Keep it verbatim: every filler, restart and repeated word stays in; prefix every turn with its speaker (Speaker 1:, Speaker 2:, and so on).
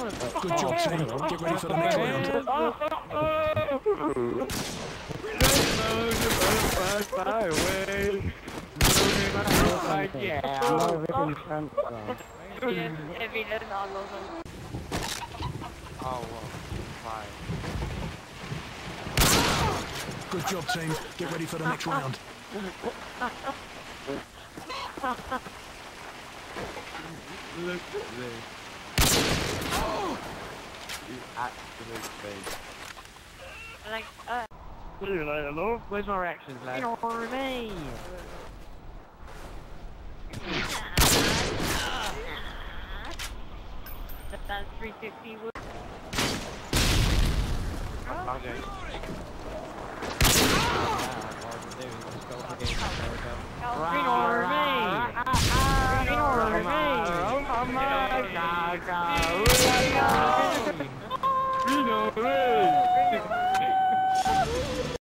Speaker 1: Good job, team. Get ready for the next round. Good job, team. Get ready for the next round.
Speaker 2: Look at this. You absolute face.
Speaker 3: Like, uh...
Speaker 2: See you later, love. Where's my reactions, lad?
Speaker 3: You know what I mean? That's three fifty wood.
Speaker 2: Okay.
Speaker 3: Ignore me! Ignore me! Oh my god!